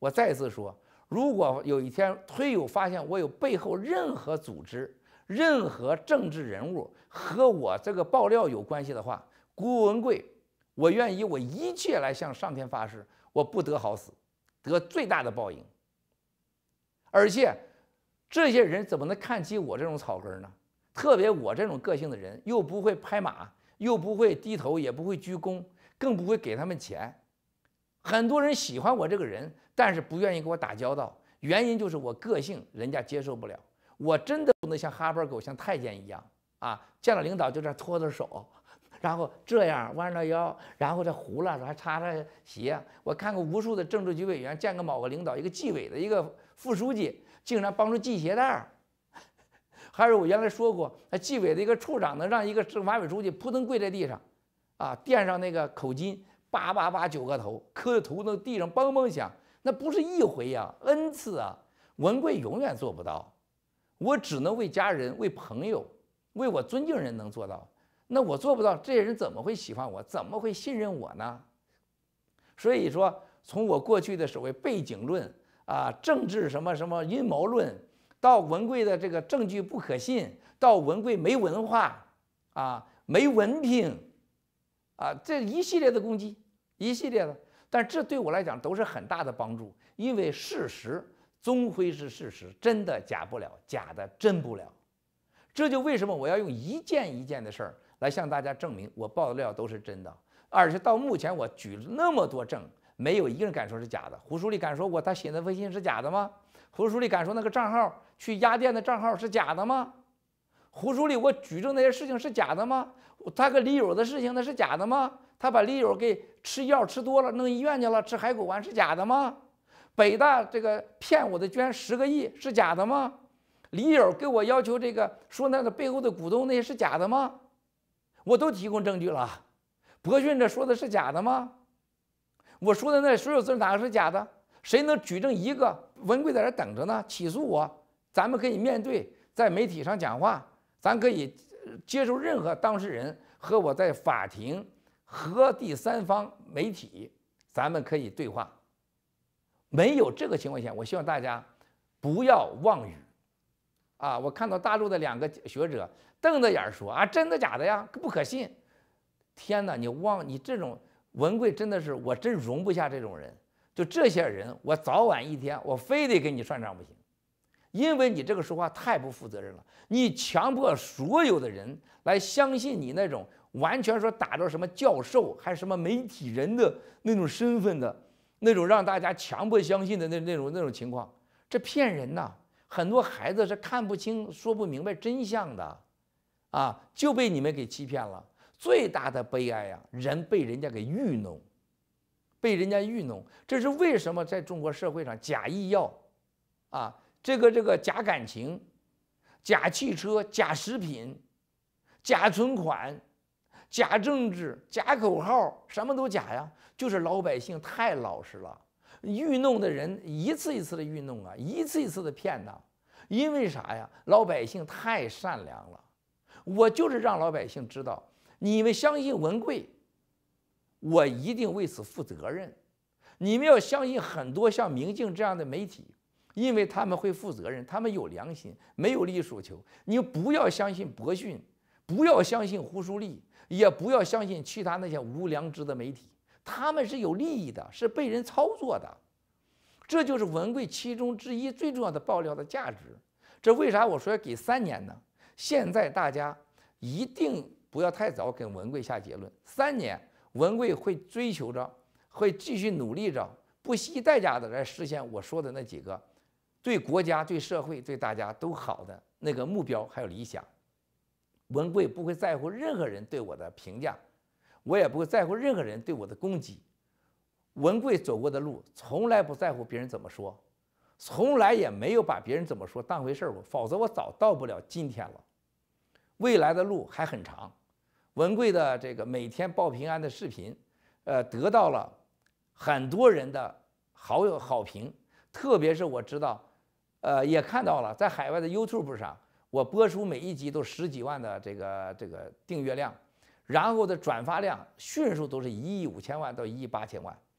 我再次说，如果有一天推友发现我有背后任何组织、任何政治人物和我这个爆料有关系的话，郭文贵，我愿意我一切来向上天发誓，我不得好死，得最大的报应。而且这些人怎么能看起我这种草根呢？特别我这种个性的人，又不会拍马，又不会低头，也不会鞠躬，更不会给他们钱。很多人喜欢我这个人，但是不愿意跟我打交道，原因就是我个性人家接受不了。我真的不能像哈巴狗、像太监一样啊，见了领导就这拖着手，然后这样弯着腰，然后这胡了还擦擦鞋。我看过无数的政治局委员，见过某个领导，一个纪委的一个副书记，竟然帮助系鞋带儿。还是我原来说过，那纪委的一个处长能让一个政法委书记扑腾跪在地上，啊，垫上那个口巾，叭叭叭九个头，磕的头那地上梆梆响，那不是一回呀、啊、，n 次啊。文贵永远做不到，我只能为家人、为朋友、为我尊敬人能做到。那我做不到，这些人怎么会喜欢我？怎么会信任我呢？所以说，从我过去的所谓背景论啊、政治什么什么阴谋论，到文贵的这个证据不可信，到文贵没文化啊、没文凭啊，这一系列的攻击，一系列的，但这对我来讲都是很大的帮助，因为事实终归是事实，真的假不了，假的真不了。这就为什么我要用一件一件的事儿来向大家证明我爆的料都是真的，而且到目前我举了那么多证，没有一个人敢说是假的。胡舒立敢说过他写的微信是假的吗？胡舒立敢说那个账号去压店的账号是假的吗？胡舒立我举证那些事情是假的吗？他跟李友的事情那是假的吗？他把李友给吃药吃多了弄医院去了，吃海狗丸是假的吗？北大这个骗我的捐十个亿是假的吗？李友给我要求这个说那个背后的股东那些是假的吗？我都提供证据了。博讯这说的是假的吗？我说的那所有字哪个是假的？谁能举证一个？文贵在这等着呢，起诉我，咱们可以面对，在媒体上讲话，咱可以接受任何当事人和我在法庭和第三方媒体，咱们可以对话。没有这个情况下，我希望大家不要妄语啊！我看到大陆的两个学者瞪着眼说啊，真的假的呀？不可信！天哪，你忘你这种文贵真的是我真容不下这种人。就这些人，我早晚一天我非得给你算账不行，因为你这个说话太不负责任了。你强迫所有的人来相信你那种完全说打着什么教授还是什么媒体人的那种身份的那种让大家强迫相信的那那种那种情况，这骗人呐！很多孩子是看不清、说不明白真相的，啊，就被你们给欺骗了。最大的悲哀呀、啊，人被人家给愚弄。被人家愚弄，这是为什么在中国社会上假医药，啊，这个这个假感情、假汽车、假食品、假存款、假政治、假口号，什么都假呀，就是老百姓太老实了，愚弄的人一次一次的愚弄啊，一次一次的骗呐，因为啥呀？老百姓太善良了，我就是让老百姓知道，你们相信文贵。我一定为此负责任。你们要相信很多像明镜这样的媒体，因为他们会负责任，他们有良心，没有利益诉求。你不要相信博讯，不要相信胡舒立，也不要相信其他那些无良知的媒体，他们是有利益的，是被人操作的。这就是文贵其中之一最重要的爆料的价值。这为啥我说要给三年呢？现在大家一定不要太早跟文贵下结论，三年。文贵会追求着，会继续努力着，不惜代价的来实现我说的那几个对国家、对社会、对大家都好的那个目标还有理想。文贵不会在乎任何人对我的评价，我也不会在乎任何人对我的攻击。文贵走过的路，从来不在乎别人怎么说，从来也没有把别人怎么说当回事儿过，否则我早到不了今天了。未来的路还很长。文贵的这个每天报平安的视频，呃，得到了很多人的好友好评，特别是我知道，呃，也看到了在海外的 YouTube 上，我播出每一集都十几万的这个这个订阅量，然后的转发量迅速都是一亿五千万到一亿八千万，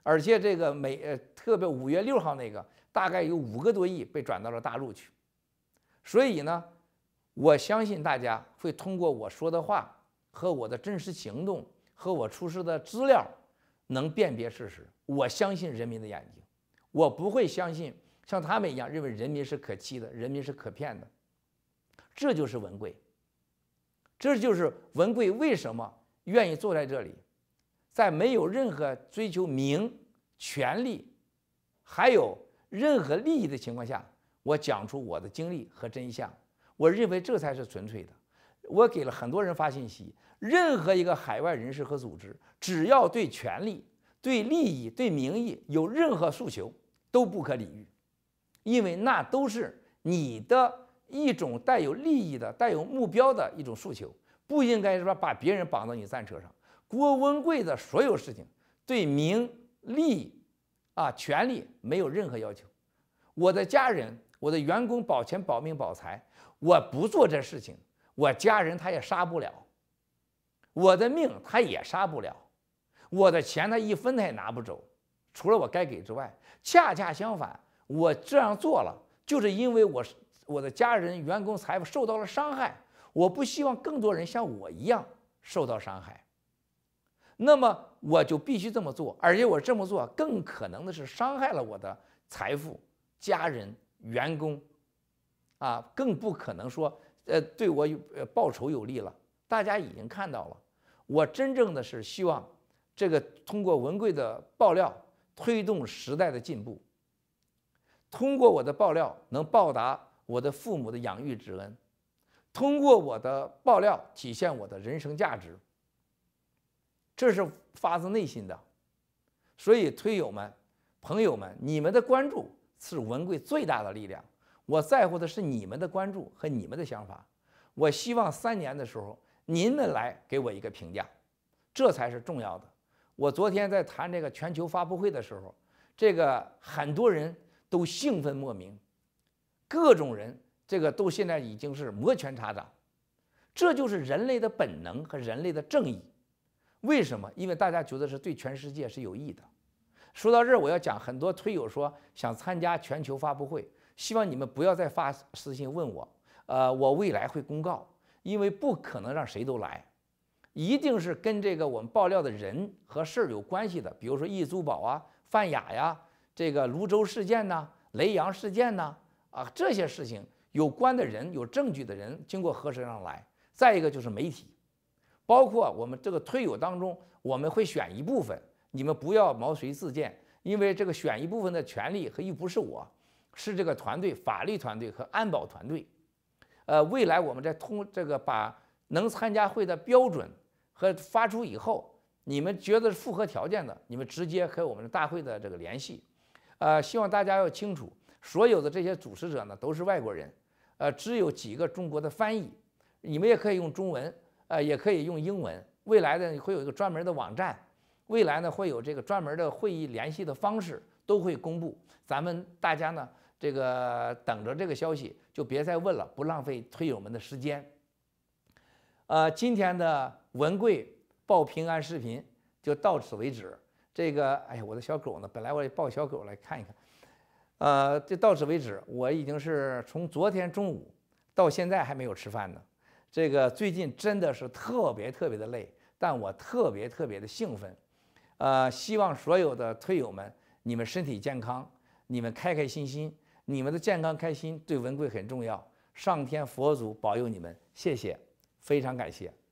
而且这个每呃特别五月六号那个大概有五个多亿被转到了大陆去，所以呢，我相信大家会通过我说的话和我的真实行动和我出示的资料能辨别事实。我相信人民的眼睛，我不会相信像他们一样认为人民是可欺的，人民是可骗的。这就是文贵，这就是文贵为什么愿意坐在这里，在没有任何追求名、权利，还有任何利益的情况下，我讲出我的经历和真相。我认为这才是纯粹的。我给了很多人发信息，任何一个海外人士和组织，只要对权利、对利益、对名义有任何诉求，都不可理喻，因为那都是你的一种带有利益的、带有目标的一种诉求，不应该是吧把别人绑到你战车上。郭文贵的所有事情对名利啊权利没有任何要求。我的家人、我的员工保钱、保命、保财，我不做这事情，我家人他也杀不了，我的命他也杀不了，我的钱他一分他也拿不走，除了我该给之外。恰恰相反，我这样做了，就是因为我我的家人、员工财富受到了伤害，我不希望更多人像我一样受到伤害，那么我就必须这么做，而且我这么做更可能的是伤害了我的财富、家人、员工，啊，更不可能说呃对我有呃报仇有利了。大家已经看到了，我真正的是希望这个通过文贵的爆料推动时代的进步，通过我的爆料能报答我的父母的养育之恩，通过我的爆料体现我的人生价值，这是发自内心的。所以推友们、朋友们，你们的关注是文贵最大的力量。我在乎的是你们的关注和你们的想法。我希望三年的时候您们来给我一个评价，这才是重要的。我昨天在谈这个全球发布会的时候，这个很多人都兴奋莫名，各种人这个都现在已经是摩拳擦掌，这就是人类的本能和人类的正义。为什么？因为大家觉得是对全世界是有益的。说到这儿，我要讲，很多推友说想参加全球发布会，希望你们不要再发私信问我，呃，我未来会公告，因为不可能让谁都来，一定是跟这个我们爆料的人和事儿有关系的，比如说易租宝啊、范雅呀、这个泸州事件呐、雷洋事件呐，啊，这些事情有关的人、有证据的人，经过核实让来。再一个就是媒体，包括我们这个推友当中，我们会选一部分，你们不要毛遂自荐，因为这个选一部分的权利和又不是我，是这个团队、法律团队和安保团队。呃，未来我们在通这个把能参加会的标准和发出以后，你们觉得符合条件的，你们直接和我们的大会的这个联系。呃，希望大家要清楚，所有的这些主持者呢都是外国人，呃，只有几个中国的翻译，你们也可以用中文，呃，也可以用英文。未来呢会有一个专门的网站，未来呢会有这个专门的会议联系的方式都会公布。咱们大家呢这个等着这个消息，就别再问了，不浪费推友们的时间。呃，今天的文贵报平安视频就到此为止。这个，哎呀，我的小狗呢？本来我也抱小狗来看一看。呃，就到此为止。我已经是从昨天中午到现在还没有吃饭呢。这个最近真的是特别特别的累，但我特别特别的兴奋。呃，希望所有的推友们，你们身体健康，你们开开心心，你们的健康开心对文贵很重要。上天佛祖保佑你们，谢谢，非常感谢。